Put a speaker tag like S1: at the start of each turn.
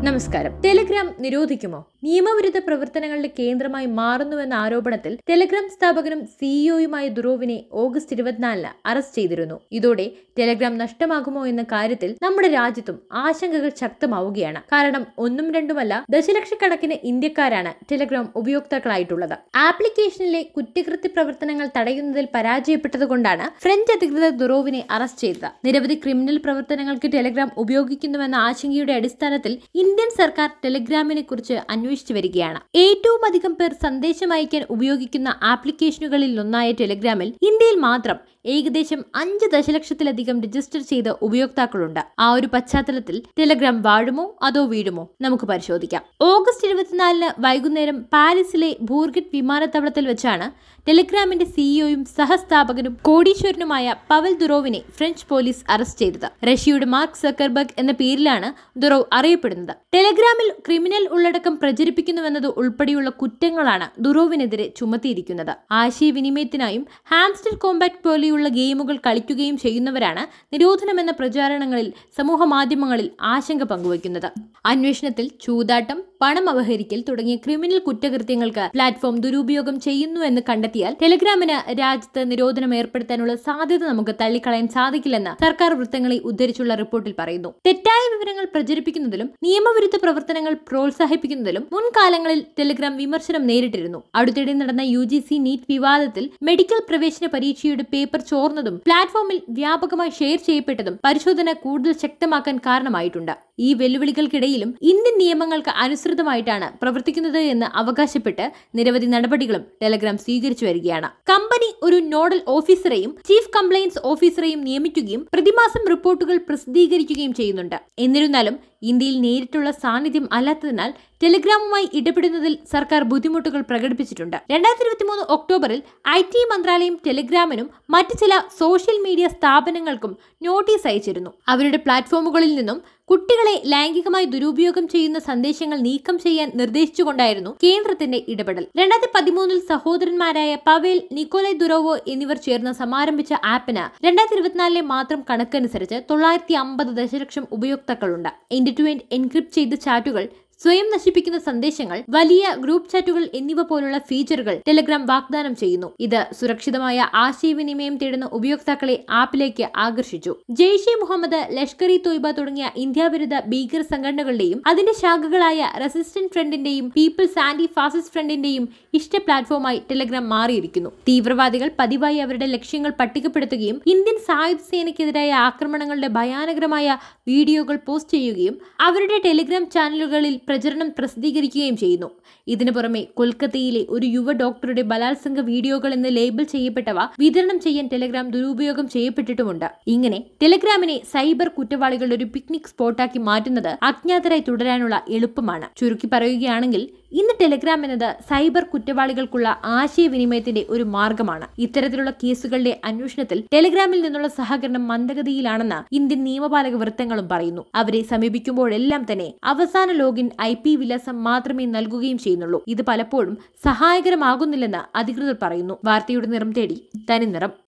S1: നമസ്കാരം. ടെലിഗ്രാം നിരോധിക്കുമോ? നിയമവിരുദ്ധ പ്രവർത്തനങ്ങളുടെ കേന്ദ്രമായി മാറുന്നുവെന്ന ആരോപണത്തിൽ ടെലിഗ്രാം സ്ഥാപകനും സിഇഒയുമായ ദുറോവിനെ ഓഗസ്റ്റ് 24 അറസ്റ്റ് ചെയ്തിരുന്നു. ഇതോടെ ടെലിഗ്രാം നഷ്ടമാകുമോ എന്ന കാര്യത്തിൽ നമ്മുടെ രാജ്യത്തും ആശങ്കകൾ ശക്തമാവുകയാണ്. കാരണം ഒന്നും രണ്ടുമല്ല, ദശലക്ഷക്കണക്കിന് ഇന്ത്യക്കാരാണ് ടെലിഗ്രാം ഉപയോക്താക്കളായിട്ടുള്ളത്. ആപ്ലിക്കേഷനിലെ കുറ്റകൃത്യ പ്രവർത്തനങ്ങൾ തടയുന്നതിൽ പരാജയപ്പെട്ടതുകൊണ്ടാണ് ഫ്രഞ്ച് അധികൃതർ ദുറോവിനെ അറസ്റ്റ് ചെയ്തത്. നിരവധി ക്രിമിനൽ പ്രവർത്തനങ്ങൾക്ക് ടെലിഗ്രാം ഉപയോഗിക്കുന്നുവെന്ന ആശങ്കയുടെ അടിസ്ഥാനത്തിൽ ഇന്ത്യൻ സർക്കാർ ടെലിഗ്രാമിനെ കുറിച്ച് അന്വേഷിച്ചു വരികയാണ്. ഏറ്റവും അധികം പേർ സന്ദേശം അയക്കാൻ ഉപയോഗിക്കുന്ന ആപ്ലിക്കേഷനുകളിൽ ഒന്നായ ടെലിഗ്രാമിൽ ഇന്ത്യയിൽ മാത്രം ഏകദേശം 5 ദശലക്ഷത്തിലധികം രജിസ്റ്റർ ചെയ്ത ഉപയോക്താക്കളുണ്ട്. ആ ഒരു പശ്ചാത്തലത്തിൽ ടെലിഗ്രാം വാഴുമോ അതോ വീഴുമോ? നമുക്ക് പരിശോധിക്കാം. ഓഗസ്റ്റ് 24 വൈകുന്നേരം പാരീസിലെ ബൂർഗറ്റ് വിമാനത്താവളത്തിൽ വെച്ചാണ് ടെലിഗ്രാമിന്റെ സിഇഒയും സഹസ്ഥാപകനും കോടീശ്വരനുമായ പവൽ ദുറോവിനെ ഫ്രഞ്ച് പോലീസ് അറസ്റ്റ് ചെയ്തത്. റഷ്യയുടെ മാർക്ക് സക്കർബർഗ് എന്ന പേരിലാണ് ദുറോവ് അറിയപ്പെടുന്നത്. ടെലിഗ്രാമിൽ ക്രിമിനൽ ഉള്ളടക്കം പ്രചരിപ്പിക്കുന്നുവെന്നത് ഉൾപ്പെടെയുള്ള കുറ്റങ്ങളാണ് ദുറോവിനെതിരെ ചുമത്തിയിരിക്കുന്നത്. ആശയവിനിമയത്തിനായും ഹാംസ്റ്റർ കോമ്പാറ്റ് പോലെയുള്ള ഗെയിമുകൾ കളിക്കുകയും ചെയ്യുന്നവരാണ് നിരോധനമെന്ന പ്രചാരണങ്ങളിൽ സമൂഹ മാധ്യമങ്ങളിൽ ആശങ്ക പങ്കുവയ്ക്കുന്നത്. അന്വേഷണത്തിൽ ചൂതാട്ടം, പണം അപഹരിക്കൽ തുടങ്ങിയ ക്രിമിനൽ കുറ്റകൃത്യങ്ങൾക്ക് പ്ലാറ്റ്ഫോം ദുരുപയോഗം ചെയ്യുന്നുവെന്ന് കണ്ടെത്തിയാൽ ടെലിഗ്രാമിന് രാജ്യത്ത് നിരോധനം ഏർപ്പെടുത്താനുള്ള സാധ്യത നമുക്ക് തള്ളിക്കളയാൻ സാധിക്കില്ലെന്ന് സർക്കാർ വൃത്തങ്ങളെ ഉദ്ധരിച്ചുള്ള റിപ്പോർട്ടിൽ പറയുന്നു. തെറ്റായ വിവരങ്ങൾ പ്രചരിപ്പിക്കുന്നതിലും നിയമവിരുദ്ധ പ്രവർത്തനങ്ങൾ പ്രോത്സാഹിപ്പിക്കുന്നതിലും മുൻകാലങ്ങളിൽ ടെലിഗ്രാം വിമർശനം നേരിട്ടിരുന്നു. അടുത്തിടെ നടന്ന UGC നീറ്റ് വിവാദത്തിൽ മെഡിക്കൽ പ്രവേശന പരീക്ഷയുടെ പേപ്പർ ചോർന്നതും പ്ലാറ്റ്ഫോമിൽ വ്യാപകമായി ഷെയർ ചെയ്യപ്പെട്ടതും പരിശോധന കൂടുതൽ ശക്തമാക്കാൻ കാരണമായിട്ടുണ്ട്. ഈ വെല്ലുവിളികൾക്കിടയിലും ഇന്ത്യൻ നിയമങ്ങൾക്ക് അനുസൃതമായിട്ടാണ് പ്രവർത്തിക്കുന്നത് എന്ന് അവകാശപ്പെട്ട് നിരവധി നടപടികളും ടെലിഗ്രാം സ്വീകരിച്ചു വരികയാണ്. കമ്പനി ഒരു നോഡൽ ഓഫീസറെയും ചീഫ് കംപ്ലയൻസ് ഓഫീസറെയും നിയമിക്കുകയും പ്രതിമാസം റിപ്പോർട്ടുകൾ പ്രസിദ്ധീകരിക്കുകയും ചെയ്യുന്നുണ്ട്. എന്നിരുന്നാലും ഇന്ത്യയിൽ നേരിട്ടുള്ള സാന്നിധ്യം അല്ലാത്തതിനാൽ ടെലിഗ്രാമുമായി ഇടപെടുന്നതിൽ സർക്കാർ ബുദ്ധിമുട്ടുകൾ പ്രകടിപ്പിച്ചിട്ടുണ്ട്. 2023 ഒക്ടോബറിൽ IT മന്ത്രാലയം ടെലിഗ്രാമിനും മറ്റ് ചില സോഷ്യൽ മീഡിയ സ്ഥാപനങ്ങൾക്കും നോട്ടീസ് അയച്ചിരുന്നു. അവരുടെ പ്ലാറ്റ്ഫോമുകളിൽ നിന്നും കുട്ടികളെ ലൈംഗികമായി ദുരുപയോഗം ചെയ്യുന്ന സന്ദേശങ്ങൾ നീക്കം ചെയ്യാൻ നിർദ്ദേശിച്ചുകൊണ്ടായിരുന്നു കേന്ദ്രത്തിന്റെ ഇടപെടൽ. 2013 സഹോദരന്മാരായ പവേൽ, നിക്കോളായ് ദുറോവോ എന്നിവർ ചേർന്ന് സമാരംഭിച്ച ആപ്പിന് 2024 മാത്രം കണക്കനുസരിച്ച് 950 ദശലക്ഷം ഉപയോക്താക്കളുണ്ട്. എൻഡ് ടു എൻഡ് എൻക്രിപ്റ്റ് ചെയ്ത ചാറ്റുകൾ, സ്വയം നശിപ്പിക്കുന്ന സന്ദേശങ്ങൾ, വലിയ ഗ്രൂപ്പ് ചാറ്റുകൾ എന്നിവ പോലുള്ള ഫീച്ചറുകൾ ടെലിഗ്രാം വാഗ്ദാനം ചെയ്യുന്നു. ഇത് സുരക്ഷിതമായ ആശയവിനിമയം തേടുന്ന ഉപയോക്താക്കളെ ആപ്പിലേക്ക് ആകർഷിച്ചു. ജെയ്ഷെ മുഹമ്മദ്, ലഷ്കർ-ഇ തോയ്ബ തുടങ്ങിയ ഇന്ത്യ വിരുദ്ധ ഭീകര സംഘടനകളുടെയും അതിന്റെ ശാഖകളായ റെസിസ്റ്റന്റ് ഫ്രണ്ടിന്റെയും പീപ്പിൾസ് ആന്റി ഫാസിസ്റ്റ് ഫ്രണ്ടിന്റെയും ഇഷ്ട പ്ലാറ്റ്ഫോമായി ടെലിഗ്രാം മാറിയിരിക്കുന്നു. തീവ്രവാദികൾ പതിവായി അവരുടെ ലക്ഷ്യങ്ങൾ പട്ടികപ്പെടുത്തുകയും ഇന്ത്യൻ സായുധ സേനയ്ക്കെതിരായ ആക്രമണങ്ങളുടെ ഭയാനകരമായ വീഡിയോകൾ പോസ്റ്റ് ചെയ്യുകയും അവരുടെ ടെലിഗ്രാം ചാനലുകളിൽ പ്രചരണം പ്രസിദ്ധീകരിക്കുകയും ചെയ്യുന്നു. ഇതിനു പുറമെ കൊൽക്കത്തയിലെ ഒരു യുവ ഡോക്ടറുടെ ബലാത്സംഗ വീഡിയോകൾ എന്ന് ലേബിൾ ചെയ്യപ്പെട്ടവ വിതരണം ചെയ്യാൻ ടെലിഗ്രാം ദുരുപയോഗം ചെയ്യപ്പെട്ടിട്ടുമുണ്ട്. ഇങ്ങനെ ടെലിഗ്രാമിനെ സൈബർ കുറ്റവാളികളുടെ ഒരു പിക്നിക് സ്പോട്ടാക്കി മാറ്റുന്നത് അജ്ഞാതരായി തുടരാനുള്ള എളുപ്പമാണ്. ചുരുക്കി പറയുകയാണെങ്കിൽ ഇന്ന് ടെലിഗ്രാം എന്നത് സൈബർ കുറ്റവാളികൾക്കുള്ള ആശയവിനിമയത്തിന്റെ ഒരു മാർഗമാണ്. ഇത്തരത്തിലുള്ള കേസുകളുടെ അന്വേഷണത്തിൽ ടെലിഗ്രാമിൽ നിന്നുള്ള സഹകരണം മന്ദഗതിയിലാണെന്ന് ഇന്ത്യൻ നിയമപാലക വൃത്തങ്ങളും പറയുന്നു. അവരെ സമീപിക്കുമ്പോഴെല്ലാം തന്നെ അവസാന ലോഗിൻ IP വിലാസം മാത്രമേ നൽകുകയും ചെയ്യുന്നുള്ളൂ. ഇത് പലപ്പോഴും സഹായകരമാകുന്നില്ലെന്ന് അധികൃതർ പറയുന്നു. വാർത്തയുടെ നിറം തേടി തനിനിറം.